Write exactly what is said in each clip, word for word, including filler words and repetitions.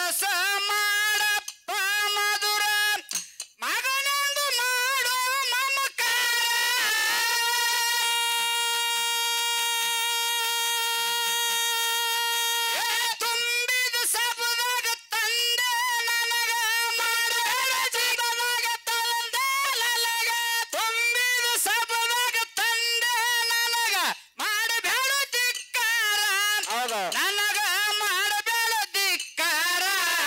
ಮನಸ ಮಾಡಪ್ಪ ಮಧುರ ಮಗನಂದು ಮಾಡು ಮಮಕಾರ ತುಂಬಿದ ಸಬದಾಗ ತಂದೆ ನನಗ ಮಾಡಬೇಡ ಜೀವದಾಗ ತಂದೆ ನನಗ ತುಂಬಿದ ಸಬದಾಗ ತಂದೆ ನನಗ ಮಾಡಬೇಡ ಧಿಕ್ಕಾರ ನನಗ ಮಾಡಬೇಡ ಧಿಕ್ಕಾರ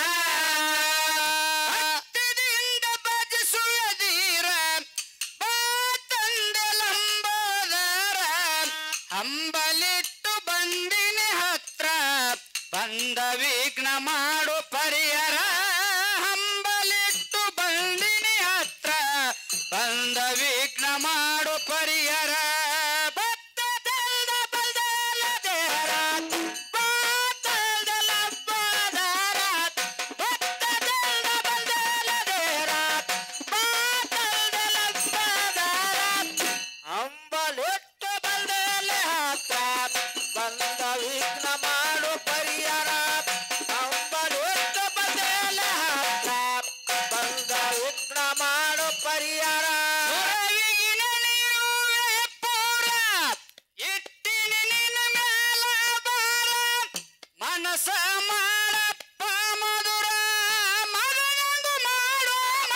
ಭಕ್ತಿಯಿಂದ ಭಜಿಸುವುದೀರ ಬಾ ತಂದೆ ಲಂಬೋದರ ಹಂಬಲಿಟ್ಟು ಬಂದಿನಿ ಹತ್ರ ಬಂದ ವಿಘ್ನ ಮಾಡು ಪರಿಹರ ಹಂಬಲಿಟ್ಟು ಬಂದಿನಿ ಹತ್ರ ಬಂದ ವಿಘ್ನ ಮಾಡು ಪರಿಹರ ಭಕ್ತದಿಂದ ಬದಲ ದೇಹರ ಬಾತದ ಲಂಬೋದರ ಭಕ್ತದಿಂದ ಬದಲ ದೇಹರ ಬಾತದ ಲಂಬೋದರ ಹಂಬಲಿಟ್ಟು ಬಂದಲೆ ಹತ್ರ ಬಂದ ವಿಘ್ನ ಮಾಡು ಪರಿಹರ ಹಂಬಲಿಟ್ಟು ಬಂದಲೆ ಹತ್ರ ಬಂದ ವಿಘ್ನ ಮಾಡು ಪರಿಹರ ಸುರವಿಗಿನ ನೀರುವೆ ಪೂರ ಇಟ್ಟಿನಿ ನಿನ್ನ ಮೇಲ ಬಾರ ಮನಸ ಮಾಡಪ್ಪ ಮಧುರ ಮಗನಂದು ಮಾಡು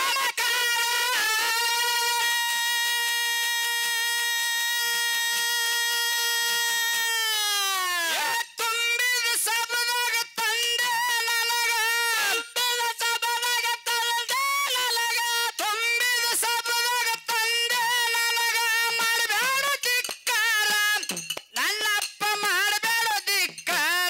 ಮಮಕಾರ ತುಂಬಿದ ಸಬದಾಗ ತಂದೆ ನನಗ ತುಂಬಿದ ಸಬದಾಗ ತಂದೆ ನನಗ ತುಂಬಿದ ಸಬದಾಗ ತಂದೆ ನನಗ ಮಾಡಬೇಡ ಧಿಕ್ಕಾರ ನನ್ನಪ್ಪ ಮಾಡಬೇಡ ಧಿಕ್ಕಾರ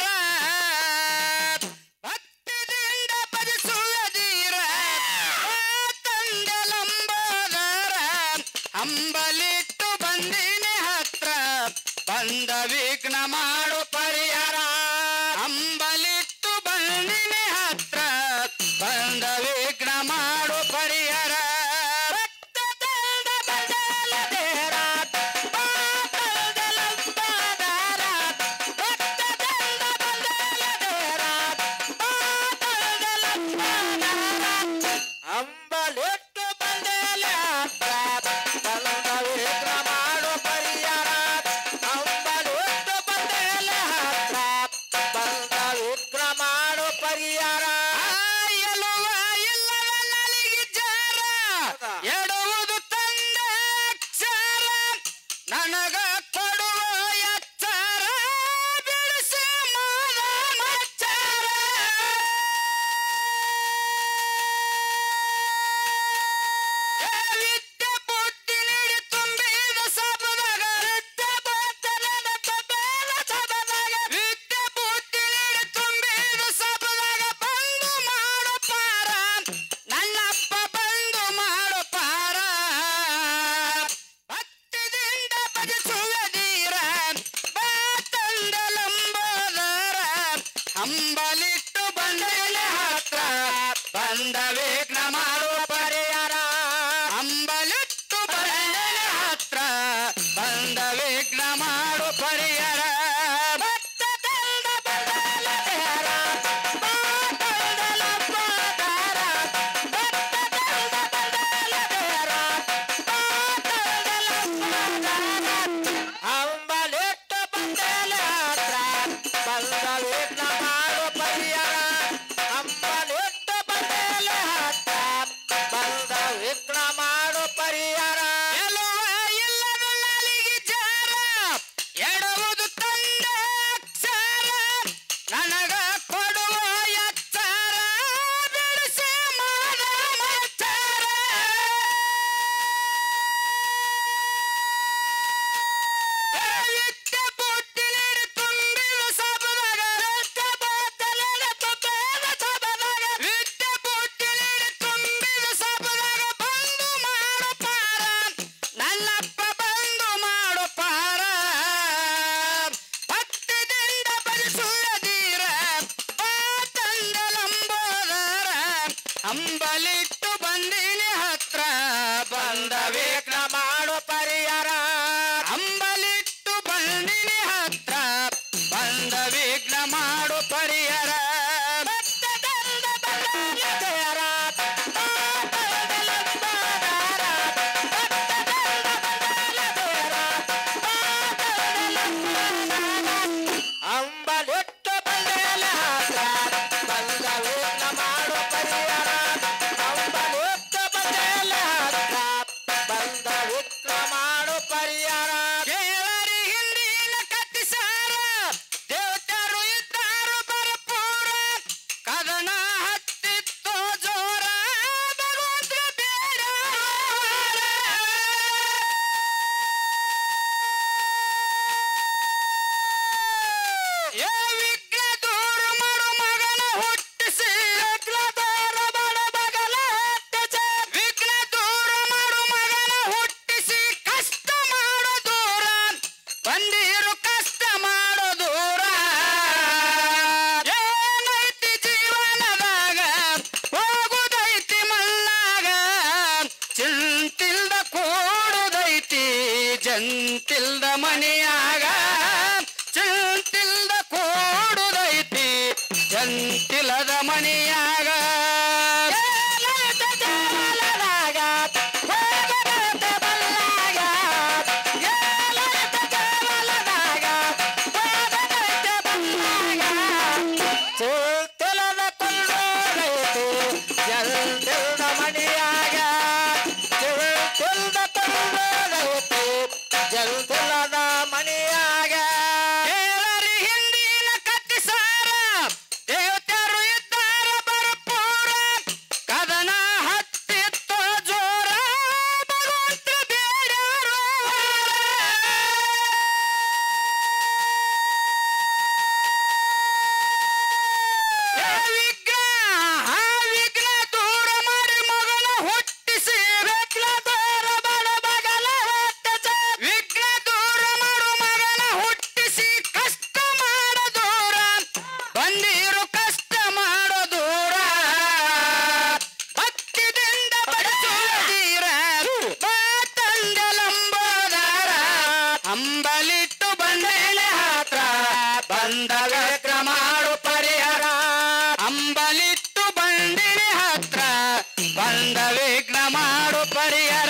ಭಕ್ತಿದಿಂದ ಭಜಿಸುವುದೀರ ತಂದೆ ಲಂಬೋದರ ಹಂಬಲಿಟ್ಟು ಬಂದಿನಿ ಹತ್ರ ಬಂದ ವಿಘ್ನ ಮಾಡು ಪರಿಹರ ಹಂಬಲಿಟ್ಟು ಬಂದಿನಿ ಹತ್ರ ಬಂದ ವಿಘ್ನ ಮಾಡು ಪರಿಹರ ಭಕ್ತದಿಂದ ಬದಲ ದೇಹರ ಬಾತದ ಲಂಬೋದರ ಭಕ್ತದಿಂದ ಬದಲ ದೇಹರ ಬಾತದ ಲಂಬೋದರ ಹಂಬಲಿಟ್ಟು ಬಂದಲೆ ಹತ್ರ ಬಂದ ವಿಘ್ನ ಮಾಡು ಪರಿಹರ ಹಂಬಲಿಟ್ಟು ಬಂದಲೆ ಹತ್ರ ಬಂದ ವಿಘ್ನ ಮಾಡು ಪರಿಹರ ಎಲುವ ಇಲ್ಲದ ನಲಿಗೆ ಜಾರ ಎಡುವುದು ತಂದೆ ಅಕ್ಷರ ನನಗ ಕೊಡುವ ಎಚ್ಚರ ಬಿಡಿಸಿ ಮಾದ ಮಚ್ಚರ ವಿದ್ಯೆ ಬುದ್ಧಿ ನೀಡಿ ತುಂಬಿದ ಸಬದಾಗ ವಿದ್ಯೆ ಬುದ್ಧಿ ತುಂಬಿದ ಸಬದಾಗ ವಿದ್ಯೆ ಬುದ್ಧಿ ನೀಡಿ ತುಂಬಿದ ಸಬದಾಗ ಬಂದು ಮಾಡು ಪಾರ ನನ್ನಪ್ಪ ಬಂದು ಮಾಡು ಪಾರ ಭಕ್ತಿದಿಂದ ಭಜಿಸುವುದೀರ ಬಾ ತಂದೆ ಲಂಬೋದರ ಹಂಬಲಿಟ್ಟು ಬಂದಿನಿ ಹತ್ರ ಬಂದ ವಿಘ್ನ ಮಾಡು ಪರಿಹರ ಹಂಬಲಿಟ್ಟು ಬಂದಿನಿ ಹತ್ರ ಬಂದ ವಿಘ್ನ ಮಾಡು ಪರಿಹರ ಭಕ್ತದಿಂದ ಬದಲ ದೇಹರ ಬಾತದ ಲಂಬೋದರ ಭಕ್ತದಿಂದ ಬದಲ ದೇಹರ ಬಾತದ ಲಂಬೋದರ ಹಂಬಲಿಟ್ಟು ಬಂದಲೆ ಹತ್ರ ಬಂದ ವಿಘ್ನ ಮಾಡು ಪರಿಹರ ಹಂಬಲಿಟ್ಟು ಬಂದಲೆ ಹತ್ರ ಬಂದ ವಿಘ್ನ ಮಾಡು ಪರಿಹರ ಎಲುವ ಇಲ್ಲದ ನಲಿಗೆ ಜಾರ ಎಡುವುದು ತಂದೆ ಅಕ್ಷರ ನನಗ ಕೊಡುವ ಎಚ್ಚರ ಬಿಡಿಸಿ ಮಾದ ಮಚ್ಚರ ವಿದ್ಯೆ ಬುದ್ಧಿ ನೀಡಿ ತುಂಬಿದ ಸಬದಾಗ ವಿದ್ಯೆ ಬುದ್ಧಿ ನೀಡಿ ತುಂಬಿದ ಸಬದಾಗ ವಿದ್ಯೆ ಬುದ್ಧಿ ನೀಡಿ ತುಂಬಿದ ಸಬದಾಗ ಬಂದು ಮಾಡು ಪಾರ ನನ್ನಪ್ಪ ಬಂದು ಮಾಡು ಪಾರ ಭಕ್ತಿದಿಂದ ಭಜಿಸುವುದೀರ ಬಾ ತಂದೆ ಲಂಬೋದರ ಹಂಬಲಿಟ್ಟು ಬಂದಿನಿ ಹತ್ರ ಬಂದ ವಿಘ್ನ ಮಾಡು ಪರಿಹರ ಹಂಬಲಿಟ್ಟು ಬಂದಿನಿ ಹತ್ರ ಬಂದ ವಿಘ್ನ ಮಾಡು ಪರಿಹರ ಭಕ್ತದಿಂದ ಏ ವಿಘ್ನ ದೂರ ಮಾಡು ಮಗನ ಹುಟ್ಟಿಸಿ ವಿಘ್ನ ದೂರ ಮಾಡು ಮಗನ ಹುಟ್ಟಿಸಿ ವಿಘ್ನ ದೂರ ಮಾಡು ಮಗನ ಹುಟ್ಟಿಸಿ ಕಷ್ಟ ಮಾಡೋ ದೂರ ಬಂದಿರು ಕಷ್ಟ ಮಾಡೋ ದೂರ ಏನೈತಿ ಜೀವನದಾಗ ಹೋಗುದೈತಿ ಮಲ್ಲಾಗ ಚಿಂತಿಲ್ದ ಕೂಡುದೈತಿ ಜಂತಿಲ್ದ ಮನೆಯಾಗ ಚಿಂತಿಲ್ದ ಕೂಡುದೈತಿ ಜಂತಿಲದ ಮನೆಯಾಗ ಅಂಬಲಿಟ್ಟು ಬಂದೇಳೆ ಹತ್ರ ಬಂದ ವಿಘ್ನ ಮಾಡು ಪರಿಹಾರ ಅಂಬಲಿಟ್ಟು ಬಂದಿನಿ ಹತ್ರ ಬಂದ ವಿಘ್ನ ಮಾಡು ಪರಿಹಾರ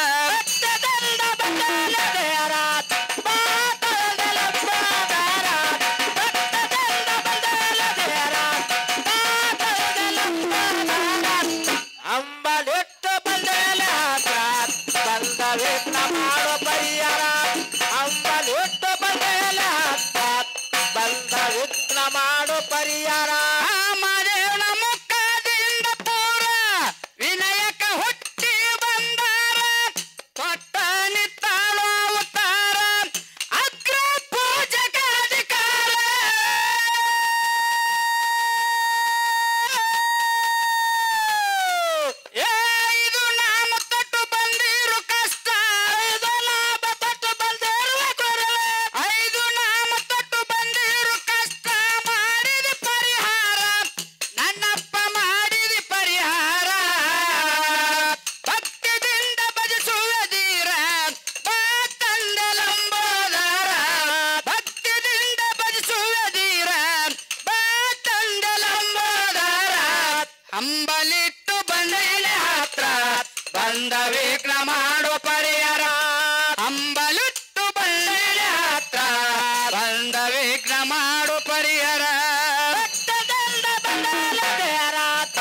ಅಂಬಲಿಟ್ಟು ಬಂದೇಳೆ ಹತ್ರ ಬಂದ ವಿಘ್ನ ಮಾಡು ಪರಿಹಾರ ಅಂಬಲಿಟ್ಟು ಬಂದೇಳೆ ಹತ್ರ ಬಂದ ವಿಘ್ನ ಮಾಡು ಪರಿಹಾರ ಮಾದೇವನ ಮುಖದಿಂದ ಪೂರ ವಿನಾಯಕ ಹುಟ್ಟಿ ಬಂದಾರ ತೊಟ್ಟ ನಿತ್ತಾಳು ಅವತಾರ ಅಗ್ರ ಪೂಜಕ ಅಧಿಕಾರ ಏ ಇದು ನಾಮ ತೊಟ್ಟು ಬಂದಿರು ಕಷ್ಟ ಐದು ಲಾಭ ತೊಟ್ಟು ಬಂದಿರುವ ಕೊರಲೆ ಐದು ನಾಮ ತೊಟ್ಟು ಬಂದಿರು ಕಷ್ಟ ಮಾಡಿದ ಪರಿಹಾರ ನನ್ನಪ್ಪ ಮಾಡಿದ ಪರಿಹಾರ ಭಕ್ತಿದಿಂದ ಭಜಿಸುವುದೀರ ಬಾ ತಂದೆ ಲಂಬೋದರ ಭಕ್ತಿದಿಂದ ಭಜಿಸುವುದೀರ ಬಾ ತಂದೆ ಲಂಬೋದರ ಅಂಬಲಿಟ್ಟು ಬಂದೇಳೆ ಹತ್ರ ಬಂದ ವಿಘ್ನ ಮಾಡು ಪರಿಹಾರ ಅಂಬಲಿಟ್ಟು ಬಂದೇಳೆ ಹತ್ರ ಬಂದ ವಿಘ್ನ ಮಾಡು ಪರಿಹಾರ ಭಕ್ತದಿಂದ ಬಂದಲ ದೇರ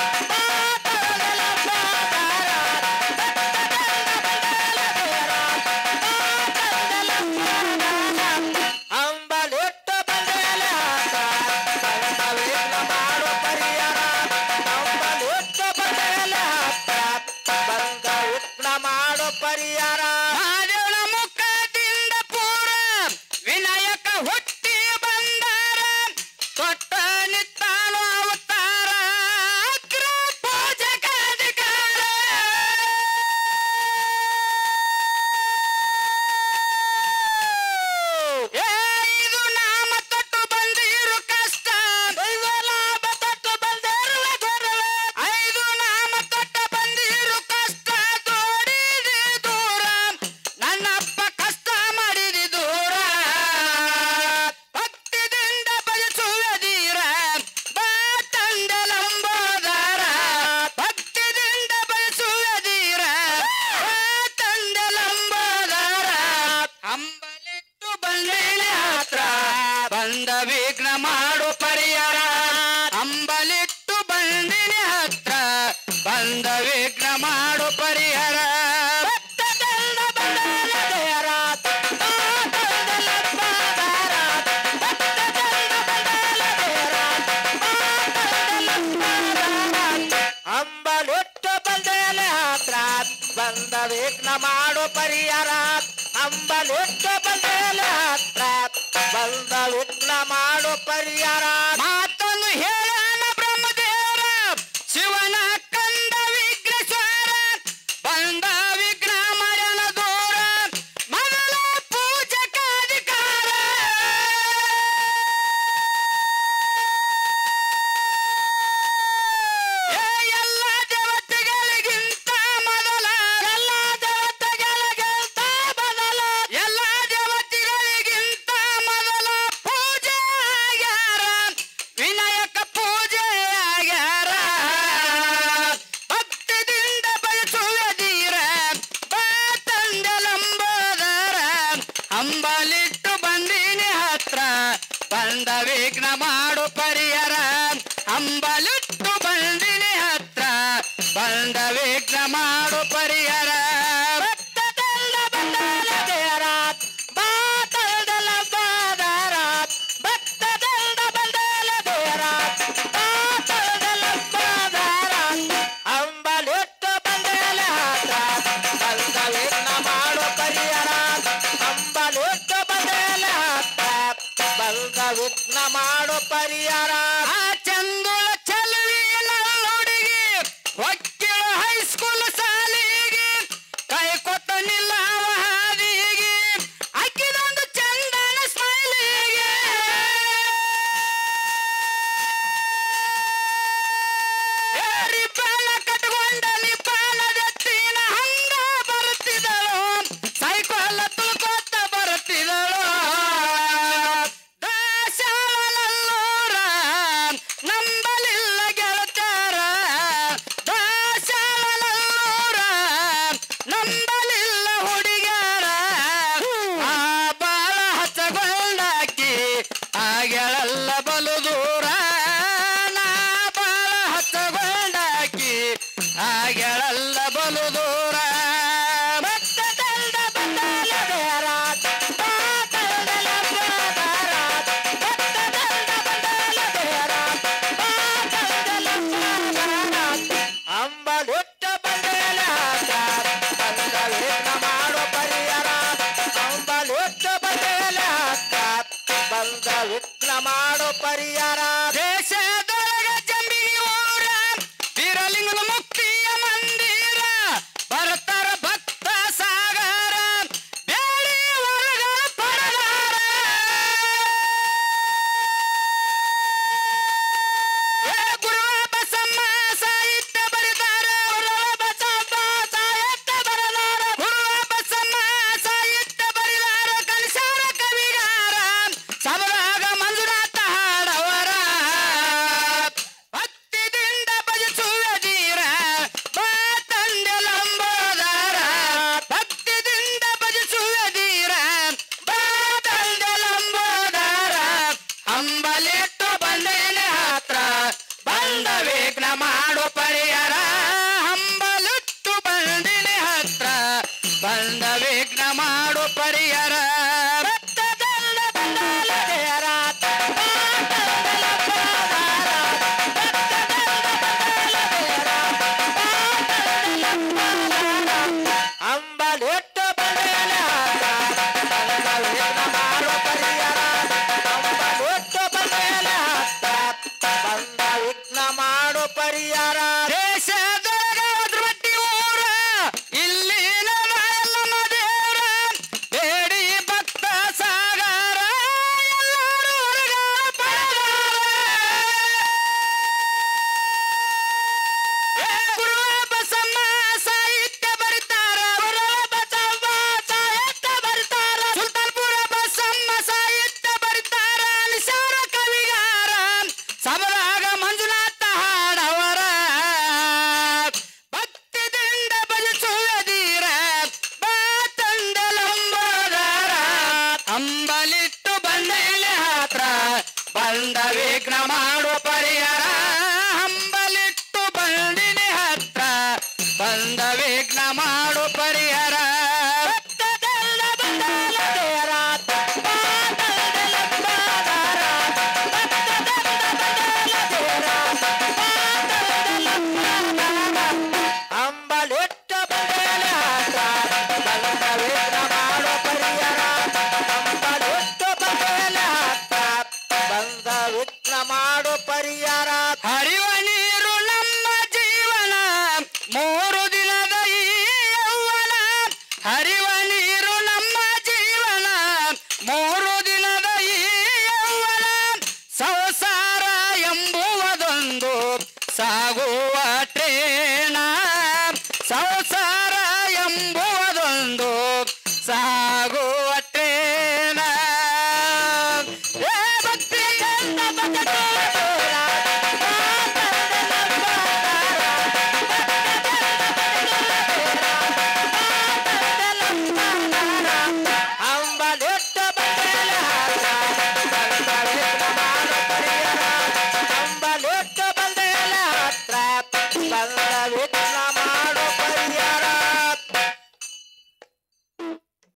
ಅಂಬಲಿಟ್ಟು ಬಂದೇಳೆ ಹತ್ರ ಬಂದ ವಿಘ್ನ ಮಾಡು ಪರಿಹಾರ ಅಂಬಲಿಟ್ಟು ಬಂದೇಳೆ ಹತ್ರ ಬಂದ ವಿಘ್ನ ಮಾಡು ಪರಿಹಾರ ಮಾದೇವನ ಮುಖದಿಂದ ಪೂರ ವಿನಾಯಕ ಹುಟ್ಟಿ ಬಂದಾರ ತೊಟ್ಟ ನಿತ್ತಾಳು ಅವತಾರ ಅಗ್ರ ಪೂಜಕ ಅಧಿಕಾರ ಏ ಇದು ನಾಮ ತೊಟ್ಟು ಬಂದಿರು ಕಷ್ಟ ಐದು ಲಾಭ ತೊಟ್ಟು ಬಂದಿರುವ ಕೊರಲೆ ಐದು ನಾಮ ತೊಟ್ಟ ಬಂದಿರು ಕಷ್ಟ ದೋಡಿದೆ ದೂರ ನನ್ನಪ್ಪ ಕಷ್ಟ ಮಾಡಿದಿ ದೂರ ಭಕ್ತಿದಿಂದ ಭಜಿಸುವುದೀರ ಬಾ ತಂದೆ ಲಂಬೋದರ ಭಕ್ತಿದಿಂದ ಭಜಿಸುವುದೀರ ಬಾ ತಂದೆ ಲಂಬೋದರ ಅಂಬಲಿಟ್ಟು ಬಂದೇಳೆ ಹತ್ರ ಬಂದ ವಿಘ್ನ ಮಾಡು ಪರಿಹಾರ ಅಂಬಲಿಟ್ಟು ಬಂದಿನಿ ಹತ್ರ ಬಂದ ವಿಘ್ನ ಮಾಡು ಪರಿಹಾರ ಭಕ್ತದಿಂದ ಬಂದಲ ದೇರ ಅಂಬಲಿಟ್ಟು ಬಂದೇಳೆ ಹತ್ರ ಬಂದ ವಿಘ್ನ ಮಾಡು ಪರಿಹಾರ ಅಂಬಲಿಟ್ಟು ಬಂದೇಳೆ ಹತ್ರ ಬಂದ ವಿಘ್ನ ಮಾಡು ಪರಿಹಾರ ಮಾತನ್ನು ಹೇಳೋಣ ಬ್ರಹ್ಮದೇವರ ಶಿವನ ಕಂದ ವಿಘ್ನೇಶ್ವರ ಬಂದ ವಿಘ್ನ ಮರಣ ದೂರ ಮೊದಲ ಪೂಜಕಾಧಿಕಾರ ಎಲ್ಲ ದೇವತೆಗಳಿಗಿಂತ ಮೊದಲ ಎಲ್ಲ ದೇವತೆಗಳಿಗಿಂತ ಮೊದಲ ಎಲ್ಲ ದೇವತೆಗಳಿಗಿಂತ ಮೊದಲ ಪೂಜೆ ಆಗ್ಯಾರ ವಿನಾಯಕ ಪೂಜೆ ಆಗ್ಯಾರ ಭಕ್ತಿದಿಂದ ಬಯಸುವುದೀರ ಬಾತಂದಲಂಬೋದರ ಅಂಬಲಿಟ್ಟು ಬಂದಿನಿ ಹತ್ರ ಬಂದ ವಿಘ್ನ ಮಾಡು ಪರಿಹಾರ ಅಂಬಲಿಟ್ಟು ಬಂದಿನಿ ಹತ್ರ ಬಂದ ವಿಘ್ನ ಮಾಡು ಪರಿಹಾರ ಭಕ್ತದಲ್ಲ ಬಂದಲ ದೇವರ ಬಾತಲ್ದಲ ಬಾದರ ಭಕ್ತದಲ್ಲ ಬಂದಲ ದೇವರ ಬಾತಲ್ದಲ ಬಾದರ ಅಂಬಲಿಟ್ಟು ಬಂದೇಲ ಹತ್ರ ಬಂದ ವಿಘ್ನ ಮಾಡು ಪರಿಹಾರ ಅಂಬಲಿಟ್ಟು ಬಂದೇಲ ಹತ್ರ ಬಂದ ವಿಘ್ನ ಮಾಡು ಪರಿಹಾರ ಆ ಚಂದುಳ ಚಲುವಿನ ಹುಡುಗಿ ವಕೀಲ ಹೈಸ್ಕೂಲ್ ಸಾಲಿಗೆ ಕೈ ಕೊಟ್ಟ ನಿಲ್ಲವ ಹಾದಿಗೆ ಅಕ್ಕಿದೊಂದು ಚಂದನ ಸ್ಮೈಲಿಗೆ ರಿಬ್ಬನ ಕಟ್ಕೊಂಡ ನಿಬ್ಬಾನದತ್ತಿನ ಹಂಗ ಬರುತ್ತಿದ್ದಳು ಸೈಕಲ್ ತುಳ್ಕೊತ್ತ ಬರುತ್ತಿದ್ದಳು ದಾಸಾಲಲ್ಲೂರ ನಂಬಲಿಲ್ಲ ಗೆಳತಾರ ದಾಸಾಲಲ್ಲೂರ ನಂಬಲಿಲ್ಲ ಹುಡುಗ್ಯಾರ ಆ ಬಾಳ ಹಚ್ಚಗೊಂಡಾಕಿ ಆಗೆಳಲ್ಲ ಬಲು ದೂರ ನಾ ಬಾಳ ಹಚ್ಚಗೊಂಡಾಕಿ ಆಗೆಳಲ್ಲ ಬಲು ದೂರ ಭಕ್ತದಲ್ದ ಬಂದಲ ದೇವರ ಬಾತಲ್ದಲ ಬಾದರ ಭಕ್ತದಲ್ದ ಬಂದಲ ದೇವರ ಬಾತಲ್ದಲ ಬಾದರ ಅಂಬಲಿಟ್ಟು ಬಂದೇಲ ಹತ್ರ ಬಂದ ವಿಘ್ನ ಮಾಡು ಪರಿಹಾರ ಅಂಬಲಿಟ್ಟು ಬಂದೇಲ ಹತ್ರ ಬಂದ ವಿಘ್ನ ಮಾಡು ಪರಿಹಾರ ದೇಶದೊಳಗ ಜಂಬಿಗಿ ಊರ ವೀರಲಿಂಗನ ಮುಕ್ತಿಯ ಮಂದಿರ ಬರ್ತಾರ ಭಕ್ತ ಸಾಗರ ಬೇಡಿ ವರಗಳ ಪರದಾರ ಏ ಗುರುವ ಬಸಮ್ಮ ಸಾಹಿತ್ಯ ಬರೆದಾರ ಗುರುವ ಬಸಮ್ಮ ಸಾಹಿತ್ಯ ಬರೆದಾರ ಗುರುವ ಬಸಮ್ಮ ಸಾಹಿತ್ಯ ಬರೆದಾರ ಕಲಿಸಾರ ಕವಿಗಾರ ಸಬರಾಗ ಮಂಜುನಾಥ ಹಾಡವರ ಭಕ್ತಿದಿಂದ ಭಜಿಸುವುದೀರ ಬಾತಂದಲಂಬೋದರ ಭಕ್ತಿದಿಂದ ಭಜಿಸುವುದೀರ ಬಾತಂದಲಂಬೋದರ ಅಂಬಲಿಟ್ಟು ಬಂದೇನೆ ಹತ್ರ ಬಂದ ವಿಘ್ನ ಮಾಡು ಪರಿಹಾರ ಅಂಬಲಿಟ್ಟು ಬಂದಿನಿ ಹತ್ರ ಬಂದ ವಿಘ್ನ ಮಾಡು ಪರಿಹಾರ ಭಕ್ತದಲ್ಲ ಬಂದಲ ದೇವರ ಬಾತಲ್ದಲ ಬಾದರ ಭಕ್ತದಲ್ಲ ಬಂದಲ ದೇವರ ಬಾತಲ್ದಲ ಬಾದರ ಅಂಬಲಿಟ್ಟು ಬಂದೇಲ ಹತ್ರ ಬಂದ ವಿಘ್ನ ಮಾಡು ಪರಿಹಾರ ಅಂಬಲಿಟ್ಟು ಬಂದೇಲ ಹತ್ರ ಬಂದ ವಿಘ್ನ ಮಾಡು ಪರಿಹಾರ ದೇಶದೊಳಗ ಅದ್ರಮಟ್ಟಿ ಊರ ಇಲ್ಲಿನ ನಾಯಲ್ಲಮ್ಮ ದೇವರ ಬೇಡಿ ಭಕ್ತ ಸಾಗರ ಎಲ್ಲರೂ ಹೊರಗಾರ ಪರದಾರ ಏ ಗುರುವ ಬಸಮ್ಮ ಸಾಹಿತ್ಯ ಬರಿತಾರ ಗುರುವ ಬಸಮ್ಮ ಸಾಹಿತ್ಯ ಬರಿತಾರ ಸುಲ್ತಾನ್ಪುರ ಬಸಮ್ಮ ಸಾಹಿತ್ಯ ಬರಿತಾರ ನಿಸಾರ ಕವಿಗಾರ ಸಬರಾಗ ಮಂಜುನಾಥ ಹಾಡವರ ಭಕ್ತಿದಿಂದ ಭಜಿಸುವುದೀರ ಬಾತಂದಲಂಬೋದರ ಅಂಬಲಿಟ್ಟು ಬಂದೇಲೆ ಹತ್ರ ಬಂದ ವಿಘ್ನ ಮಾಡು ಪರಿಹಾರ ಅಂಬಲಿಟ್ಟು ಬಂದಿನಿ ಹತ್ರ ಬಂದ ವಿಘ್ನ ಮಾಡು ಪರಿಹಾರ ಭಕ್ತದಲ್ಲ ಬಂದಲ ದೇವರ ಬಾತಲ್ದಲ ಬಾದರ ಭಕ್ತದಲ್ಲ ಬಂದಲ ದೇವರ ಬಾತಲ್ದಲ ಬಾದರ ಅಂಬಲಿಟ್ಟು ಬಂದೇಲ ಹತ್ರ ಬಂದ ವಿಘ್ನ ಮಾಡು ಪರಿಹಾರ ಅಂಬಲಿಟ್ಟು ಬಂದೇಲ ಪರಿಹಾರ ಹರಿವ ನೀರು ನಮ್ಮ ಜೀವನ ಮೂರು ದಿನದ ಈ ಯೌವನ ಹರಿವ ನೀರು ನಮ್ಮ ಜೀವನ ಮೂರು ದಿನದ ಈ ಯೌವನ ಸಂಸಾರ ಎಂಬುವುದೊಂದು ಸಾಗುವ ಟ್ರೇನ